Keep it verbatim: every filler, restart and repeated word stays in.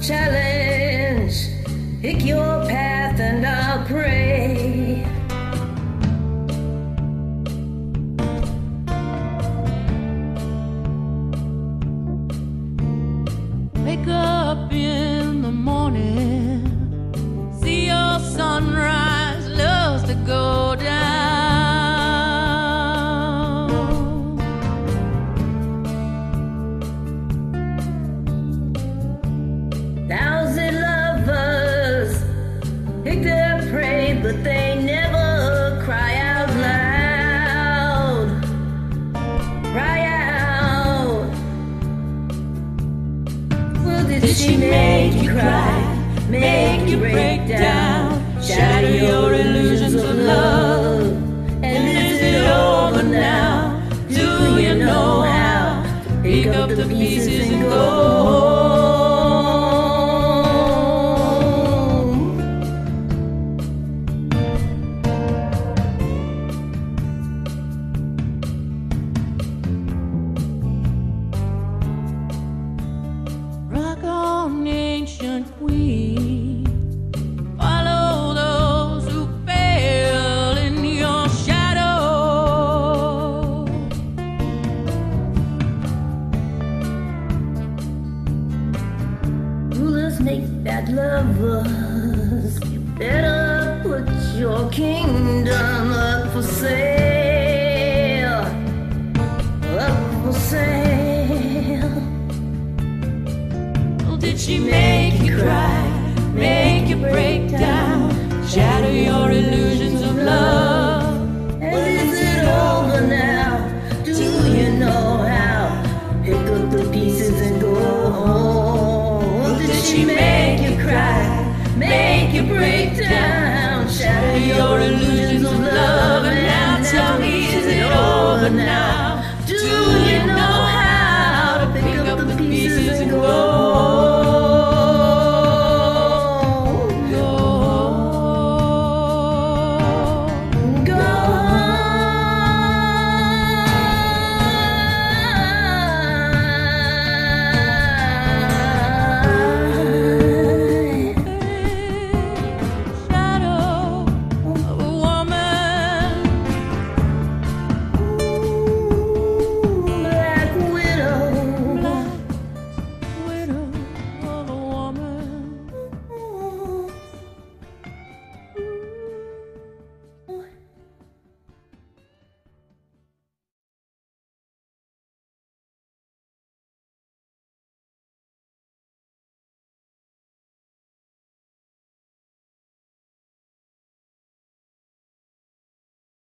challenge. Pick your path and I'll pray. Wake up in the morning, see your sunrise, loves to go down. Thousand lovers pick their prey, but they never cry out loud. Cry out. Well, did, Did she make you cry, make you break down, shatter your illusions of love? And is it over now? Do you know how to pick up the pieces and go home? Rock on, ancient queen, follow those who fail in your shadow. Rulers make bad lovers. You better put your kingdom up for sale. Up for sale. Did she make you cry, make you break down, shatter your illusions of love? And is it over now? Do you know how? Pick up the pieces and go home. Did she make you cry, Make you break down, shatter your illusions of love? And now tell me, is it over now?